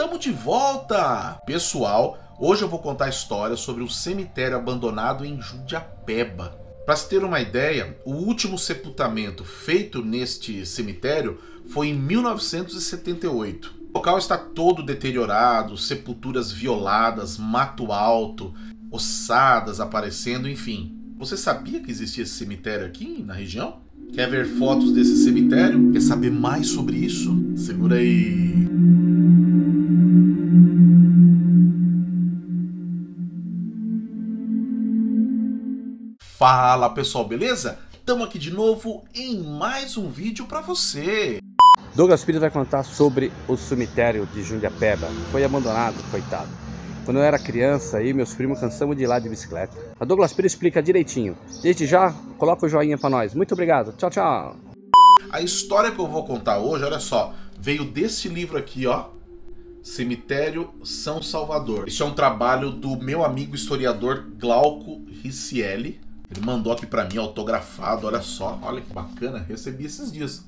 Tamo de volta! Pessoal, hoje eu vou contar a história sobre um cemitério abandonado em Jundiapeba. Para se ter uma ideia, o último sepultamento feito neste cemitério foi em 1978. O local está todo deteriorado, sepulturas violadas, mato alto, ossadas aparecendo, enfim. Você sabia que existia esse cemitério aqui na região? Quer ver fotos desse cemitério? Quer saber mais sobre isso? Segura aí! Fala pessoal, beleza? Estamos aqui de novo em mais um vídeo para você. Douglas Pires vai contar sobre o cemitério de Jundiapeba. Foi abandonado, coitado. Quando eu era criança, aí meus primos cansamos de ir lá de bicicleta. A Douglas Pires explica direitinho. Desde já, coloca o joinha para nós. Muito obrigado. Tchau, tchau. A história que eu vou contar hoje, olha só, veio desse livro aqui, ó. Cemitério São Salvador. Esse é um trabalho do meu amigo historiador Glauco Riccielli. Ele mandou aqui pra mim, autografado, olha só, olha que bacana, recebi esses dias.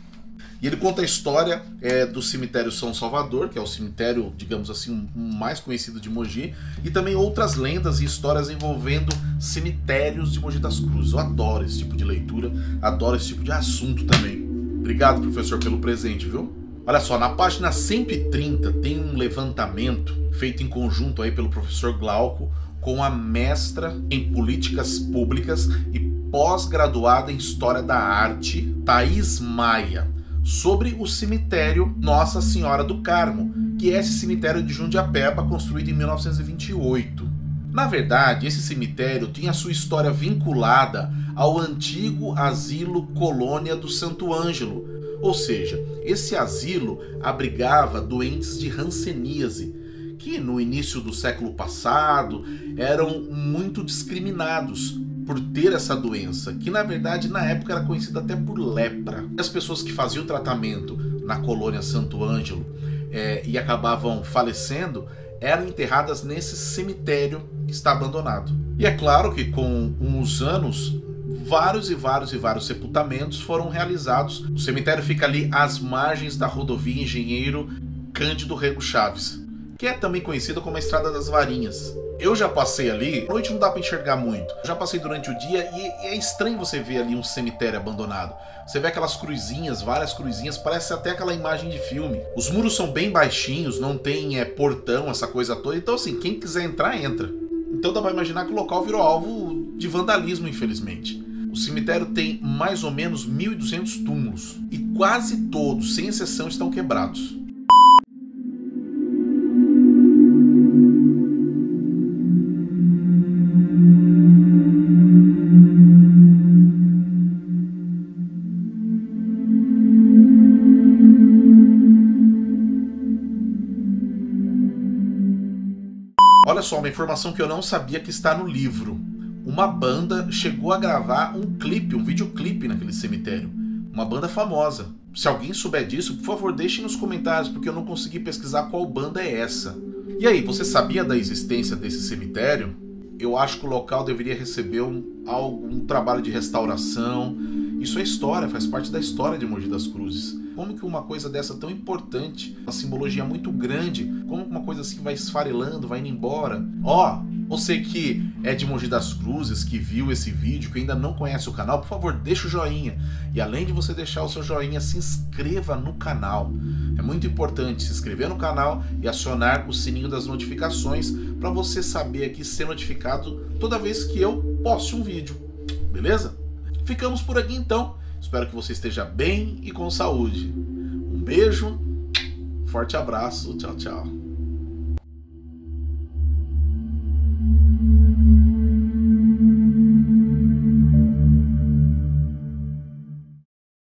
E ele conta a história do cemitério São Salvador, que é o cemitério, digamos assim, mais conhecido de Mogi, e também outras lendas e histórias envolvendo cemitérios de Mogi das Cruzes. Eu adoro esse tipo de leitura, adoro esse tipo de assunto também. Obrigado, professor, pelo presente, viu? Olha só, na página 130 tem um levantamento feito em conjunto aí pelo professor Glauco, com a mestra em Políticas Públicas e pós-graduada em História da Arte, Thaís Maia, sobre o cemitério Nossa Senhora do Carmo, que é esse cemitério de Jundiapeba, construído em 1928. Na verdade, esse cemitério tinha sua história vinculada ao antigo asilo Colônia do Santo Ângelo, ou seja, esse asilo abrigava doentes de hanseníase, que no início do século passado eram muito discriminados por ter essa doença, que na verdade na época era conhecida até por lepra. As pessoas que faziam o tratamento na colônia Santo Ângelo e acabavam falecendo eram enterradas nesse cemitério que está abandonado. E é claro que com os anos vários sepultamentos foram realizados. O cemitério fica ali às margens da rodovia Engenheiro Cândido Rego Chaves, que é também conhecida como a Estrada das Varinhas. Eu já passei ali, à noite não dá para enxergar muito. Eu já passei durante o dia e é estranho você ver ali um cemitério abandonado. Você vê aquelas cruzinhas, várias cruzinhas, parece até aquela imagem de filme. Os muros são bem baixinhos, não tem portão, essa coisa toda. Então assim, quem quiser entrar, entra. Então dá para imaginar que o local virou alvo de vandalismo, infelizmente. O cemitério tem mais ou menos 1.200 túmulos e quase todos, sem exceção, estão quebrados. Olha só, uma informação que eu não sabia que está no livro. Uma banda chegou a gravar um clipe, um videoclipe naquele cemitério. Uma banda famosa. Se alguém souber disso, por favor, deixe nos comentários, porque eu não consegui pesquisar qual banda é essa. E aí, você sabia da existência desse cemitério? Eu acho que o local deveria receber um trabalho de restauração. Isso é história, faz parte da história de Mogi das Cruzes. Como que uma coisa dessa tão importante, uma simbologia muito grande, como uma coisa assim vai esfarelando, vai indo embora? Ó, você que é de Mogi das Cruzes, que viu esse vídeo, que ainda não conhece o canal, por favor, deixa o joinha. E além de você deixar o seu joinha, se inscreva no canal. É muito importante se inscrever no canal e acionar o sininho das notificações para você saber aqui, ser notificado toda vez que eu poste um vídeo. Beleza? Ficamos por aqui então. Espero que você esteja bem e com saúde. Um beijo, forte abraço, tchau, tchau.